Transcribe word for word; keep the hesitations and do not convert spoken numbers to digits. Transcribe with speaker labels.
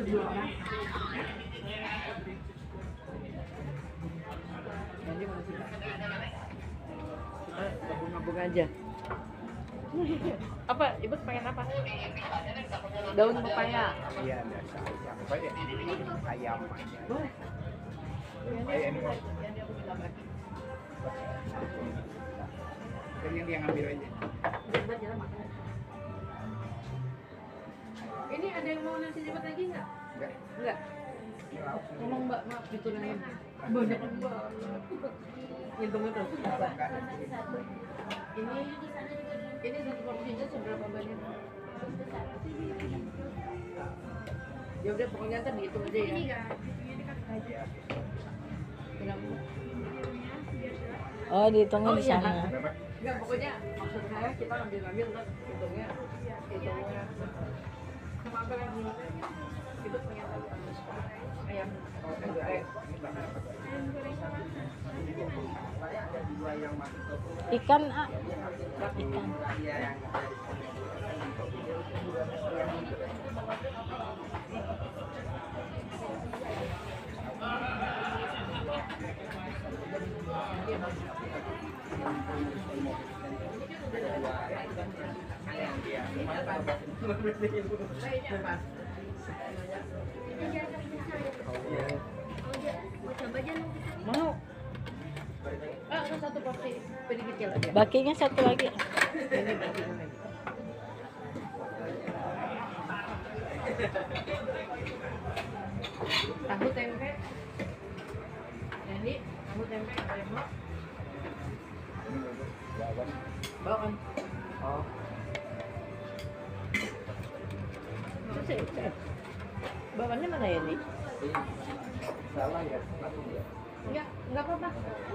Speaker 1: Berdua orang. Nanti mana sih? Kita gabung-gabung aja. Apa? Ibu pengen apa? Daun pepaya.
Speaker 2: Iya, biasa aja. Pepaya ayam aja.
Speaker 1: Boleh.
Speaker 2: Pepaya ini mau. Yang dia ngambil aja.
Speaker 1: Jalan jalan makan. Ini ada yang mau nasi cepat lagi nggak?
Speaker 2: Enggak.
Speaker 1: Enggak. Ngomong mbak, maaf gitu nanya. Banyak mbak. Ngitung itu. Ini ini satu porsinya seberapa banyak? Ya udah pokoknya ntar dihitung aja ya. Berapa?
Speaker 3: Oh, dihitungnya
Speaker 1: Oh,
Speaker 3: di
Speaker 1: iya.
Speaker 3: sana.
Speaker 1: Enggak, pokoknya maksud saya kita ngambil-ngambil ntar hitungnya hitungnya sama apa lagi? Itu pengen tahu ayam eh,
Speaker 3: Ikan, ah. Ikan.
Speaker 1: mau. Ah, ada satu porsi pedi kecil aja.
Speaker 3: Bakinya satu lagi.
Speaker 1: Ini bagian lagi. Tahu tempe. Ini tahu tempe ayam mak. Bawa kan? Oh. Masih, Chef. Bawaannya mana ya, Nih?
Speaker 2: Salah ya.
Speaker 1: Enggak, enggak apa-apa.